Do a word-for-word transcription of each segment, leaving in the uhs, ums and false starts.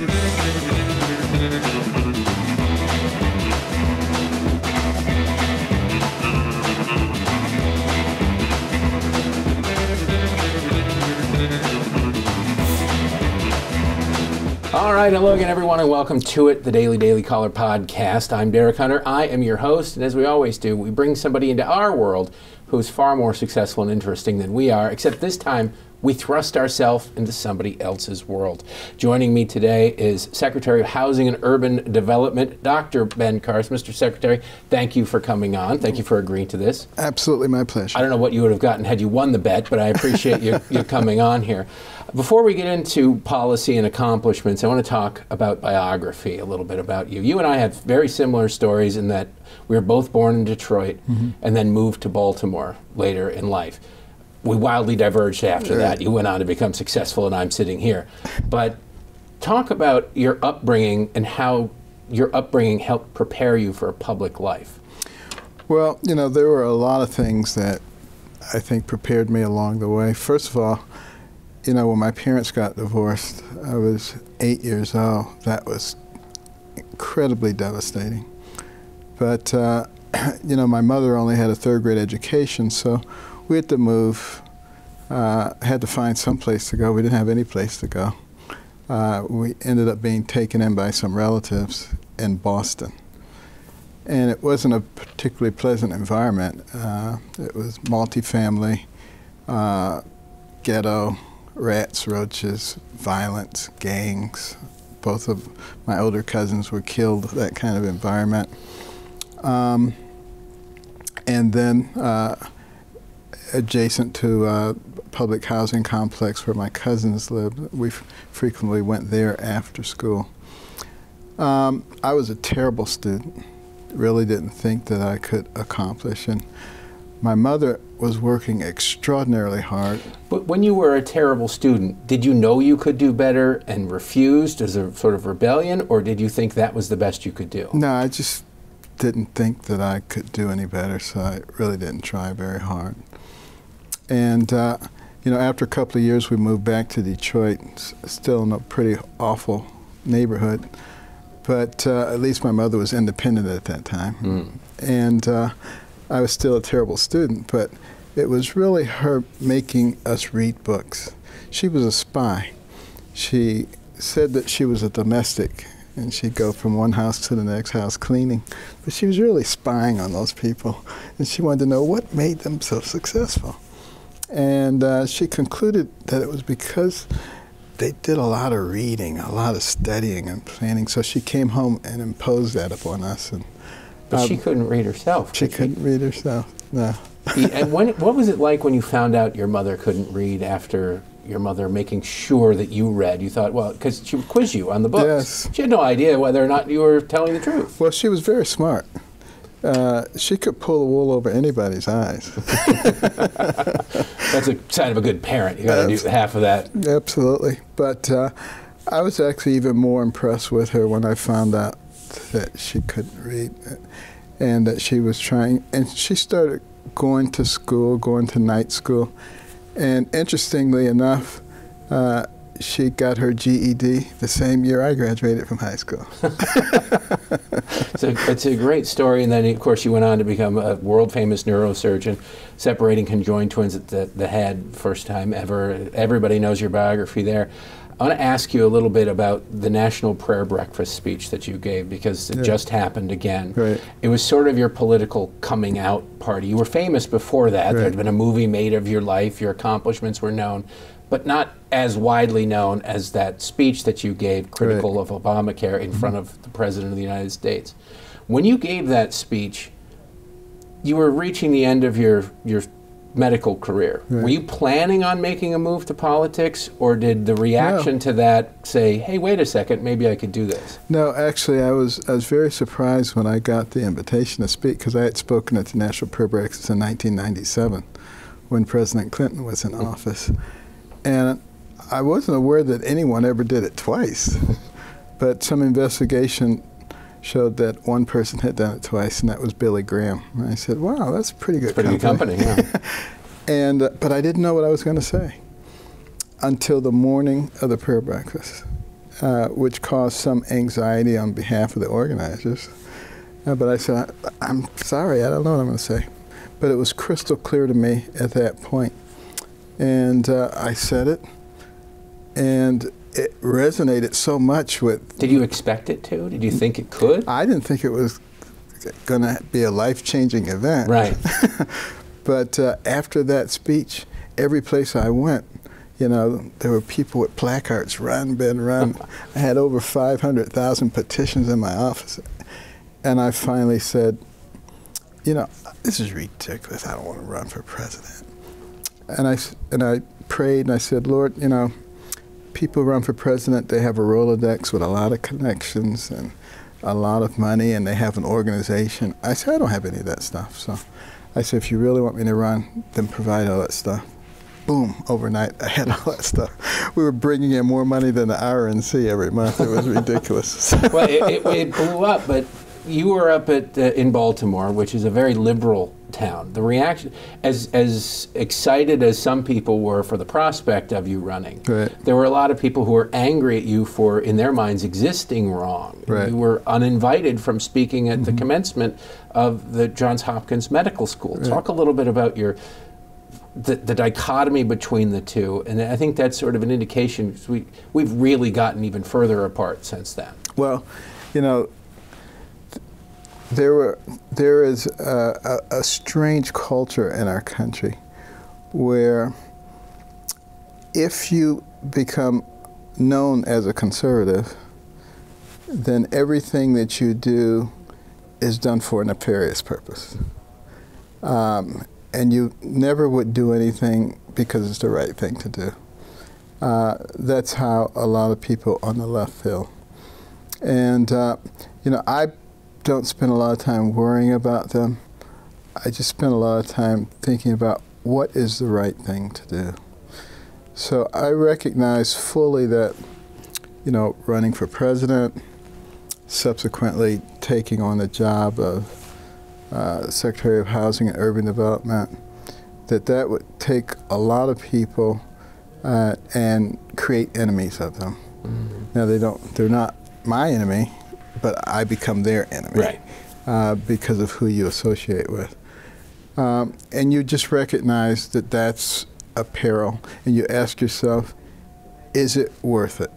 All right, hello again, everyone, and welcome to it, the Daily Daily Caller podcast. I'm Derek Hunter. I am your host, and as we always do, we bring somebody into our world who's far more successful and interesting than we are, except this time we thrust ourselves into somebody else's world. Joining me today is Secretary of Housing and Urban Development, Doctor Ben Carson. Mister Secretary, thank you for coming on. Thank you for agreeing to this. Absolutely, my pleasure. I don't know what you would have gotten had you won the bet, but I appreciate you, you coming on here. Before we get into policy and accomplishments, I want to talk about biography, a little bit about you. You and I have very similar stories in that we were both born in Detroit mm-hmm. and then moved to Baltimore later in life. We wildly diverged after that. You went on to become successful, and I'm sitting here. But talk about your upbringing and how your upbringing helped prepare you for a public life. Well, you know, there were a lot of things that I think prepared me along the way. First of all, you know, when my parents got divorced, I was eight years old. That was incredibly devastating. But, uh, you know, my mother only had a third grade education, so we had to move, uh, had to find some place to go. We didn't have any place to go. Uh, we ended up being taken in by some relatives in Boston. And it wasn't a particularly pleasant environment. Uh, it was multifamily, uh, ghetto, rats, roaches, violence, gangs. Both of my older cousins were killed, that kind of environment. Um, and then uh, adjacent to a public housing complex where my cousins lived, we f frequently went there after school. Um, I was a terrible student, really didn't think that I could accomplish. And my mother was working extraordinarily hard. But when you were a terrible student, did you know you could do better and refused as a sort of rebellion, or did you think that was the best you could do? No, I just didn't think that I could do any better, so I really didn't try very hard. And, uh, you know, after a couple of years, we moved back to Detroit, still in a pretty awful neighborhood. But uh, at least my mother was independent at that time. Mm. And uh, I was still a terrible student, but it was really her making us read books. She was a spy. She said that she was a domestic, and she'd go from one house to the next house cleaning. But she was really spying on those people, and she wanted to know what made them so successful. And uh, she concluded that it was because they did a lot of reading, a lot of studying and planning. So she came home and imposed that upon us. And But um, she couldn't read herself. She couldn't read herself, no. And when, what was it like when you found out your mother couldn't read after your mother making sure that you read? You thought, well, because she would quiz you on the books. Yes. She had no idea whether or not you were telling the truth. Well, she was very smart. Uh, she could pull the wool over anybody's eyes. That's a sign of a good parent. You got to do half of that. Absolutely. But uh, I was actually even more impressed with her when I found out that she couldn't read and that she was trying. And she started going to school, going to night school. And interestingly enough, uh, she got her G E D the same year I graduated from high school. So it's a great story, and then of course you went on to become a world-famous neurosurgeon, separating conjoined twins at the, the head, first time ever. Everybody knows your biography there. I want to ask you a little bit about the National Prayer Breakfast speech that you gave, because it yeah. just happened again. Right. It was sort of your political coming out party. You were famous before that. Right. There had been a movie made of your life. Your accomplishments were known, but not as widely known as that speech that you gave critical right. of Obamacare in mm-hmm. front of the President of the United States. When you gave that speech, you were reaching the end of your, your medical career. Right. Were you planning on making a move to politics, or did the reaction no. to that say, hey, wait a second, maybe I could do this? No, actually, I was, I was very surprised when I got the invitation to speak, because I had spoken at the National Prayer Breakfast in nineteen ninety-seven when President Clinton was in office. And I wasn't aware that anyone ever did it twice. But some investigation showed that one person had done it twice, and that was Billy Graham. And I said, wow, that's a pretty good pretty company. Good company, yeah. and, uh, but I didn't know what I was going to say until the morning of the prayer breakfast. uh, which caused some anxiety on behalf of the organizers. Uh, but I said, I'm sorry, I don't know what I'm going to say. But it was crystal clear to me at that point. And uh, I said it, and it resonated so much with... Did you expect it to? Did you think it could? I didn't think it was going to be a life-changing event. Right. But uh, after that speech, every place I went, you know, there were people with placards, run, Ben, run. I had over five hundred thousand petitions in my office. And I finally said, you know, this is ridiculous. I don't want to run for president. And I, and I prayed and I said, Lord, you know, people run for president, they have a Rolodex with a lot of connections and a lot of money, and they have an organization. I said, I don't have any of that stuff. So I said, if you really want me to run, then provide all that stuff. Boom, overnight, I had all that stuff. We were bringing in more money than the R N C every month. It was ridiculous. Well, it, it, it blew up, but you were up at uh, in Baltimore, which is a very liberal town. The reaction, as as excited as some people were for the prospect of you running, right. there were a lot of people who were angry at you for, in their minds, existing wrong. Right. You were uninvited from speaking at mm-hmm. the commencement of the Johns Hopkins Medical School. Right. Talk a little bit about your the, the dichotomy between the two, and I think that's sort of an indication, because we we've really gotten even further apart since then. Well, you know. There were, there is a, a, a strange culture in our country where if you become known as a conservative, then everything that you do is done for a nefarious purpose. Um, and you never would do anything because it's the right thing to do. Uh, that's how a lot of people on the left feel. And, uh, you know, I don't spend a lot of time worrying about them. I just spend a lot of time thinking about what is the right thing to do. So I recognize fully that, you know, running for president, subsequently taking on the job of uh, Secretary of Housing and Urban Development, that that would take a lot of people uh, and create enemies of them. Mm-hmm. Now they don't, they're not my enemy, but I become their enemy, right. uh, because of who you associate with. Um, and you just recognize that that's a peril, and you ask yourself, is it worth it?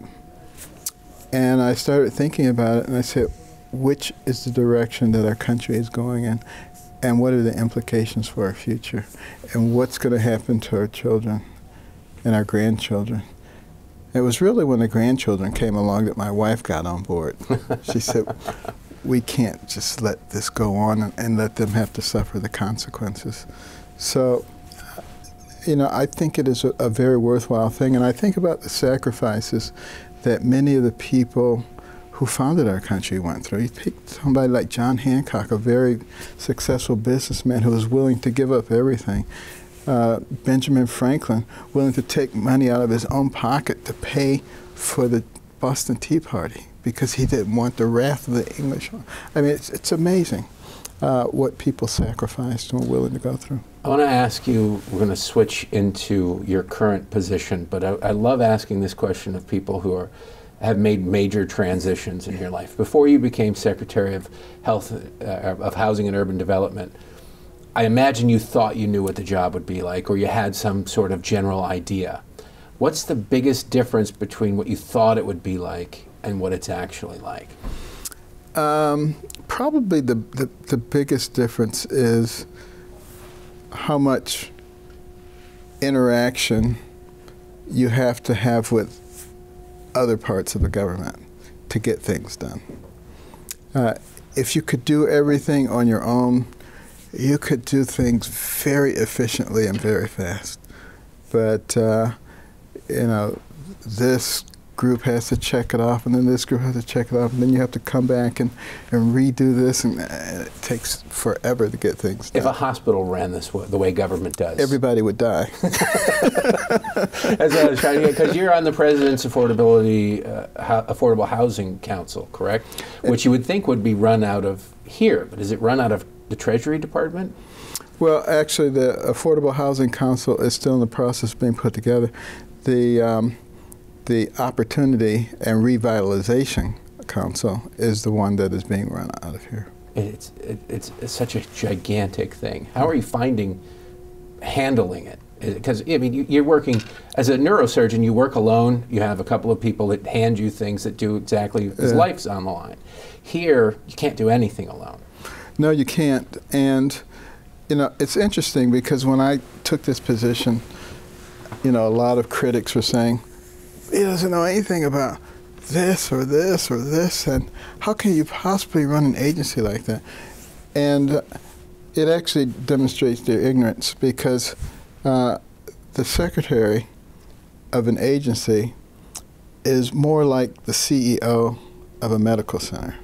And I started thinking about it, and I said, which is the direction that our country is going in, and what are the implications for our future, and what's going to happen to our children and our grandchildren? It was really when the grandchildren came along that my wife got on board. She said, we can't just let this go on and, and let them have to suffer the consequences. So, you know, I think it is a, a very worthwhile thing, and I think about the sacrifices that many of the people who founded our country went through. You pick somebody like John Hancock, a very successful businessman who was willing to give up everything. Uh, Benjamin Franklin, willing to take money out of his own pocket to pay for the Boston Tea Party because he didn't want the wrath of the English. I mean, it's, it's amazing uh, what people sacrificed and were willing to go through. I want to ask you, we're going to switch into your current position, but I, I love asking this question of people who are have made major transitions in your life. Before you became Secretary of Health, uh, of Housing and Urban Development, I imagine you thought you knew what the job would be like, or you had some sort of general idea. What's the biggest difference between what you thought it would be like and what it's actually like? Um, probably the, the, the biggest difference is how much interaction you have to have with other parts of the government to get things done. Uh, if you could do everything on your own, you could do things very efficiently and very fast. But, uh, you know, this group has to check it off, and then this group has to check it off, and then you have to come back and, and redo this, and it takes forever to get things done. If a hospital ran this way, the way government does, everybody would die. That's what I was trying to get, because you're on the President's Affordability, uh, ho Affordable Housing Council, correct? Which you would think would be run out of here, but is it run out of the Treasury Department? Well, actually, the Affordable Housing Council is still in the process of being put together. The um, The Opportunity and Revitalization Council is the one that is being run out of here. It's, it, it's, it's such a gigantic thing. How are you finding handling it? Because, I mean, you, you're working, as a neurosurgeon, you work alone. You have a couple of people that hand you things that do exactly, because yeah. life's on the line. Here, you can't do anything alone. No, you can't. And, you know, it's interesting because when I took this position, you know, a lot of critics were saying, he doesn't know anything about this or this or this, and how can you possibly run an agency like that? And uh, it actually demonstrates their ignorance, because uh, the secretary of an agency is more like the C E O of a medical center.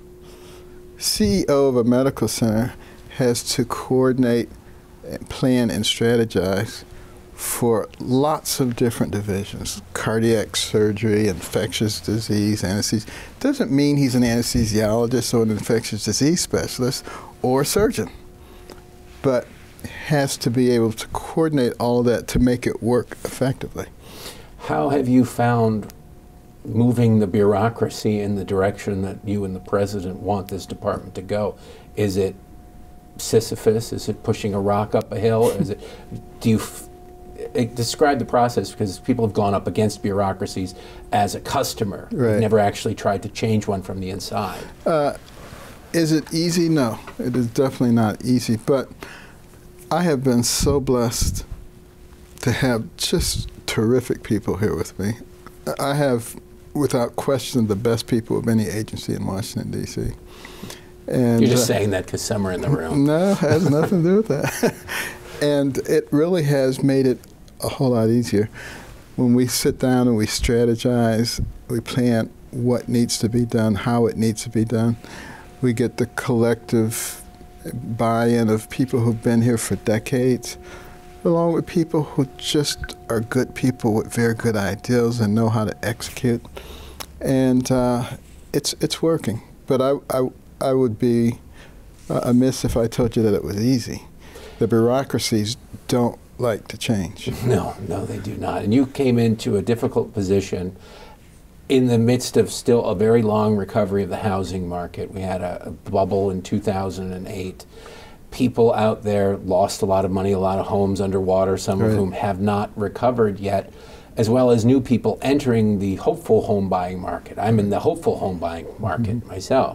C E O of a medical center has to coordinate, and plan, and strategize for lots of different divisions: cardiac surgery, infectious disease, anesthesia. Doesn't mean he's an anesthesiologist or an infectious disease specialist or a surgeon, but has to be able to coordinate all of that to make it work effectively. How have you found moving the bureaucracy in the direction that you and the president want this department to go? Is it Sisyphus? Is it pushing a rock up a hill? Is it, do you f It, describe the process, because people have gone up against bureaucracies as a customer. Right. They've never actually tried to change one from the inside. Uh, is it easy? No, it is definitely not easy. But I have been so blessed to have just terrific people here with me. I have, without question, the best people of any agency in Washington, D C And You're just uh, saying that because some are in the room. No, it has nothing to do with that. And it really has made it a whole lot easier. When we sit down and we strategize, we plan what needs to be done, how it needs to be done. We get the collective buy-in of people who've been here for decades, along with people who just are good people with very good ideals and know how to execute. And uh, it's, it's working. But I, I, I would be uh, amiss if I told you that it was easy. The bureaucracies don't like to change. No, no, they do not. And you came into a difficult position in the midst of still a very long recovery of the housing market. We had a, a bubble in two thousand eight. People out there lost a lot of money, a lot of homes underwater, some right. of whom have not recovered yet, as well as new people entering the hopeful home buying market. I'm in the hopeful home buying market mm-hmm. myself.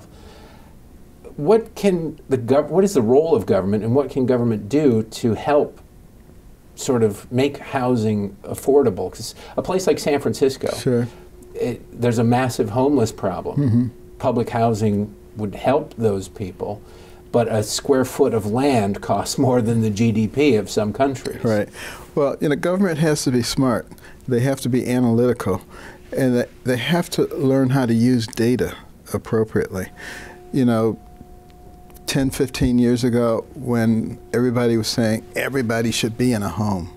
What can the gov what is the role of government, and what can government do to help sort of make housing affordable? Because a place like San Francisco, sure. it, there's a massive homeless problem. Mm-hmm. Public housing would help those people, but a square foot of land costs more than the G D P of some countries. Right. Well, you know, government has to be smart. They have to be analytical, and they, they have to learn how to use data appropriately. You know, ten, fifteen years ago, when everybody was saying everybody should be in a home,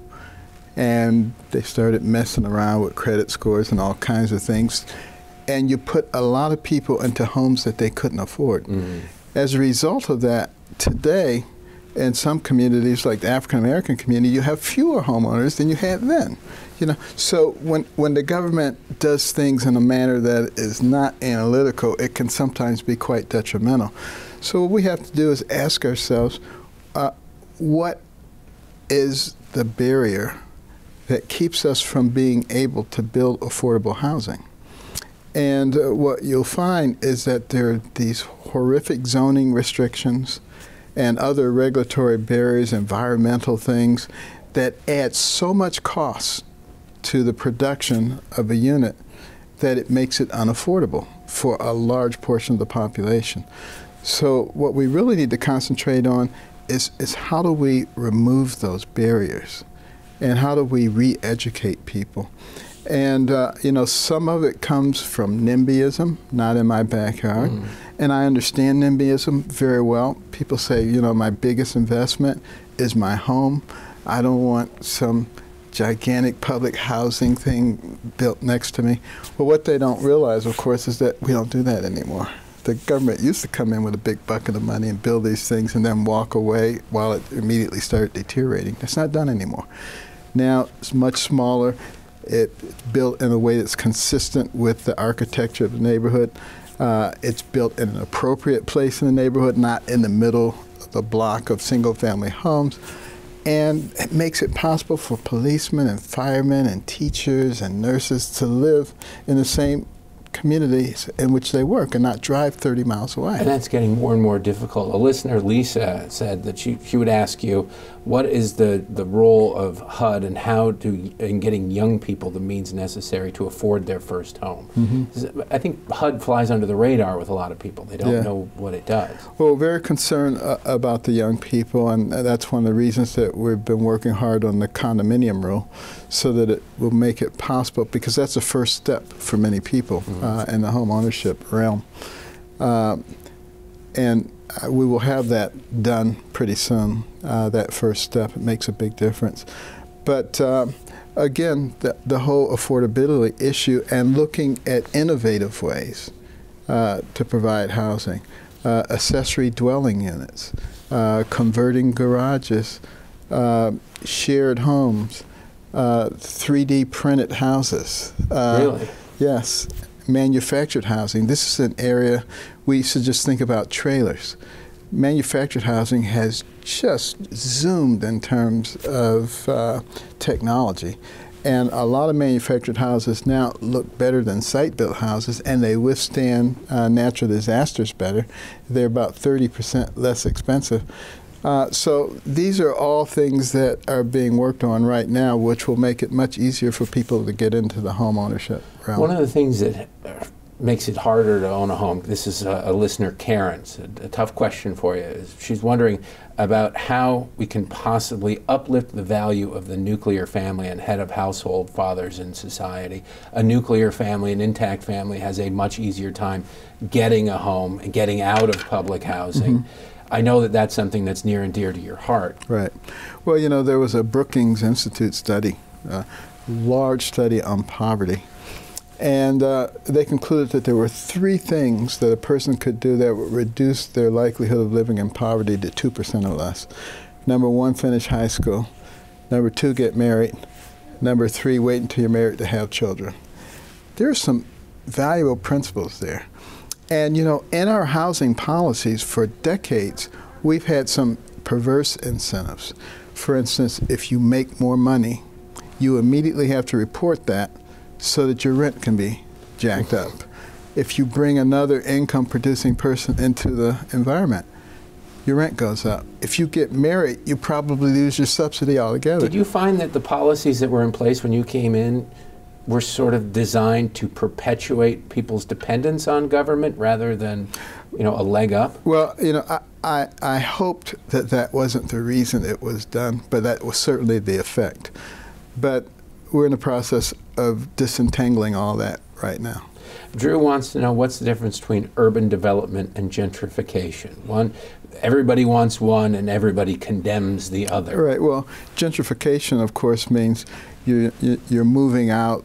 and they started messing around with credit scores and all kinds of things, and you put a lot of people into homes that they couldn't afford. Mm-hmm. As a result of that, today, in some communities, like the African American community, you have fewer homeowners than you had then. You know, so when when the government does things in a manner that is not analytical, it can sometimes be quite detrimental. So what we have to do is ask ourselves, uh, what is the barrier that keeps us from being able to build affordable housing? And uh, what you'll find is that there are these horrific zoning restrictions and other regulatory barriers, environmental things, that add so much cost to the production of a unit that it makes it unaffordable for a large portion of the population. So what we really need to concentrate on is, is how do we remove those barriers, and how do we re-educate people? And uh, you know, some of it comes from NIMBYism, not in my backyard. Mm. And I understand NIMBYism very well. People say, you know, my biggest investment is my home. I don't want some gigantic public housing thing built next to me. Well, what they don't realize, of course, is that we don't do that anymore. The government used to come in with a big bucket of money and build these things and then walk away while it immediately started deteriorating. That's not done anymore. Now it's much smaller. it's built in a way that's consistent with the architecture of the neighborhood. Uh, it's built in an appropriate place in the neighborhood, not in the middle of the block of single-family homes. And it makes it possible for policemen and firemen and teachers and nurses to live in the same communities in which they work and not drive thirty miles away. And that's getting more and more difficult. A listener, Lisa, said that she, she would ask you, what is the, the role of H U D and how do, in getting young people the means necessary to afford their first home? Mm-hmm. I think H U D flies under the radar with a lot of people. They don't yeah. know what it does. Well, we're very concerned uh, about the young people, and that's one of the reasons that we've been working hard on the condominium rule, so that it will make it possible, because that's the first step for many people mm-hmm. uh, in the home ownership realm. Uh, and uh, we will have that done pretty soon, uh, that first step. It makes a big difference. But uh, again, the, the whole affordability issue and looking at innovative ways uh, to provide housing, uh, accessory dwelling units, uh, converting garages, uh, shared homes, Uh, three D printed houses. Uh, really? Yes. Manufactured housing. This is an area we used to just think about trailers. Manufactured housing has just zoomed in terms of uh, technology. And a lot of manufactured houses now look better than site-built houses, and they withstand uh, natural disasters better. They're about thirty percent less expensive. Uh, so these are all things that are being worked on right now, which will make it much easier for people to get into the home ownership realm. One of the things that makes it harder to own a home, this is a, a listener, Karen's, a, a tough question for you. Is she's wondering about how we can possibly uplift the value of the nuclear family and head of household fathers in society. A nuclear family, an intact family, has a much easier time getting a home and getting out of public housing. Mm-hmm. I know that that's something that's near and dear to your heart. Right. Well, you know, there was a Brookings Institute study, a large study on poverty, and uh, they concluded that there were three things that a person could do that would reduce their likelihood of living in poverty to two percent or less. Number one, finish high school. Number two, get married. Number three, wait until you're married to have children. There are some valuable principles there. And, you know, in our housing policies for decades, we've had some perverse incentives. For instance, if you make more money, you immediately have to report that so that your rent can be jacked up. If you bring another income-producing person into the environment, your rent goes up. If you get married, you probably lose your subsidy altogether. Did you find that the policies that were in place when you came in were sort of designed to perpetuate people's dependence on government rather than, you know, a leg up? Well, you know, I, I, I hoped that that wasn't the reason it was done, but that was certainly the effect. But we're in the process of disentangling all that right now. Drew wants to know, what's the difference between urban development and gentrification? One, everybody wants one and everybody condemns the other. Right. Well, gentrification, of course, means you, you, you're moving out,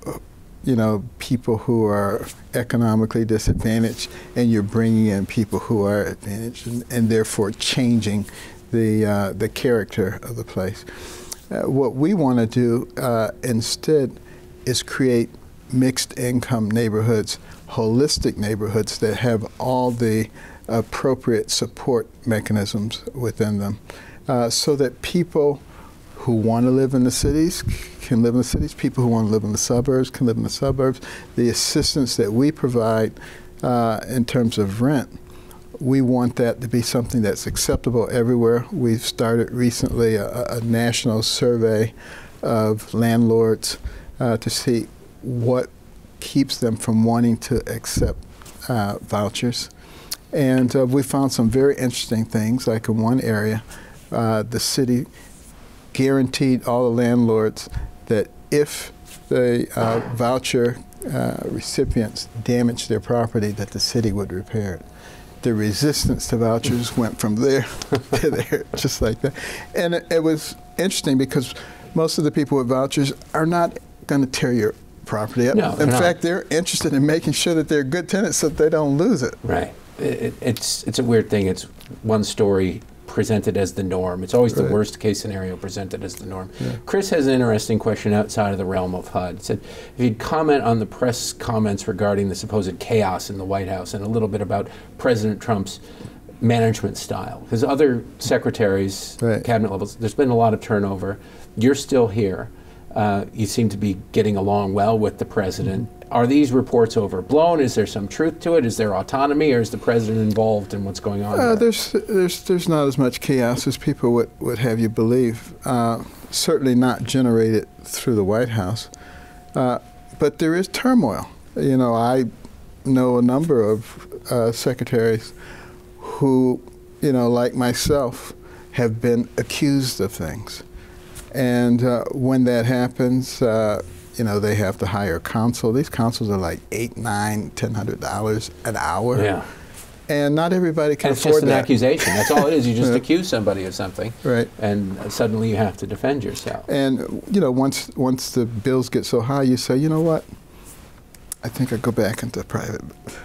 you know, people who are economically disadvantaged, and you're bringing in people who are advantaged, and, and therefore changing the uh, the character of the place. Uh, what we want to do uh, instead is create mixed income neighborhoods, holistic neighborhoods that have all the appropriate support mechanisms within them, uh, so that people who want to live in the cities can live in the cities, people who want to live in the suburbs can live in the suburbs. The assistance that we provide uh, in terms of rent, we want that to be something that's acceptable everywhere. We've started recently a, a national survey of landlords uh, to see what keeps them from wanting to accept uh, vouchers. And uh, we found some very interesting things, like in one area, uh, the city guaranteed all the landlords that if the uh, voucher uh, recipients damaged their property, that the city would repair it. The resistance to vouchers went from there to there, just like that. And it, it was interesting because most of the people with vouchers are not going to tear your property up. No, in not. fact, they're interested in making sure that they're good tenants so that they don't lose it. Right. It, it's, it's a weird thing. It's one story presented as the norm. It's always Right. the worst case scenario presented as the norm. Yeah. Chris has an interesting question outside of the realm of H U D. He said, if you'd comment on the press comments regarding the supposed chaos in the White House and a little bit about President Trump's management style. Because other secretaries, right. cabinet levels, there's been a lot of turnover. You're still here. Uh, you seem to be getting along well with the president. Mm-hmm. Are these reports overblown? Is there some truth to it? Is there autonomy, or is the president involved in what's going on? Uh, there? there's, there's, there's not as much chaos as people would, would have you believe. Uh, certainly not generated through the White House. Uh, but there is turmoil. You know, I know a number of uh, secretaries who, you know, like myself, have been accused of things. And uh, when that happens, uh, you know, they have to hire counsel. These counsels are like eight, nine, ten hundred dollars an hour. Yeah. And not everybody can and it's afford just an that. accusation. That's all it is. You just Yeah. accuse somebody of something, right? And suddenly you have to defend yourself. And you know, once once the bills get so high, you say, you know what? I think I'll go back into private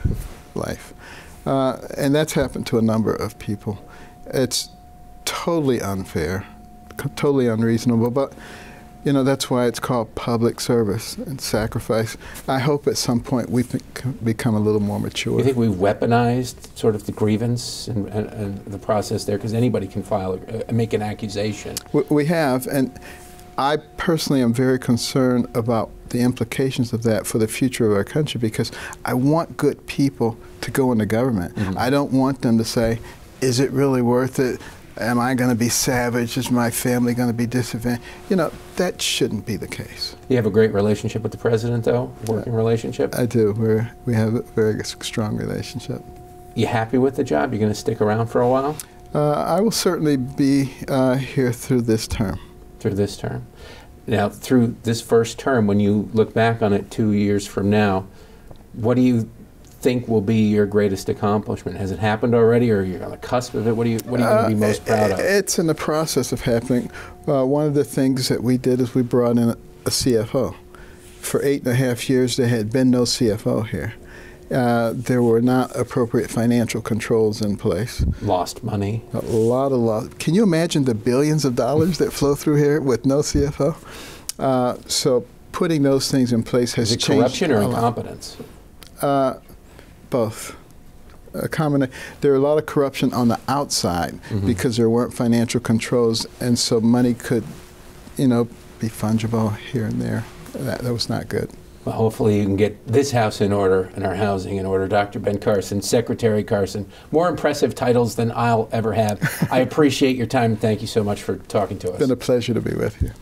life. Uh, and that's happened to a number of people. It's totally unfair, totally unreasonable, but you know, that's why it's called public service and sacrifice. I hope at some point we become a little more mature. You think we've weaponized sort of the grievance and, and, and the process there? Because anybody can file, a, make an accusation. We, we have, and I personally am very concerned about the implications of that for the future of our country, because I want good people to go into government. Mm-hmm. I don't want them to say, is it really worth it? Am I going to be savage? Is my family going to be disadvantaged? You know, that shouldn't be the case. You have a great relationship with the president, though? Working uh, relationship? I do. We're, we have a very strong relationship. You happy with the job? You're going to stick around for a while? Uh, I will certainly be uh, here through this term. Through this term. Now, through this first term, when you look back on it two years from now, what do you think will be your greatest accomplishment? Has it happened already, or you're on the cusp of it? What are you, what are you going to be most proud of? It's in the process of happening. Uh, one of the things that we did is we brought in a, a C F O. For eight and a half years, there had been no C F O here. Uh, there were not appropriate financial controls in place. Lost money. A lot of loss. Can you imagine the billions of dollars that flow through here with no C F O? Uh, so putting those things in place has Is it changed. Corruption or incompetence? Uh, both. A common, there are a lot of corruption on the outside mm-hmm. because there weren't financial controls, and so money could, you know, be fungible here and there. That, that was not good. Well, hopefully you can get this house in order and our housing in order. Doctor Ben Carson, Secretary Carson, more impressive titles than I'll ever have. I appreciate your time. Thank you so much for talking to us. It's been a pleasure to be with you.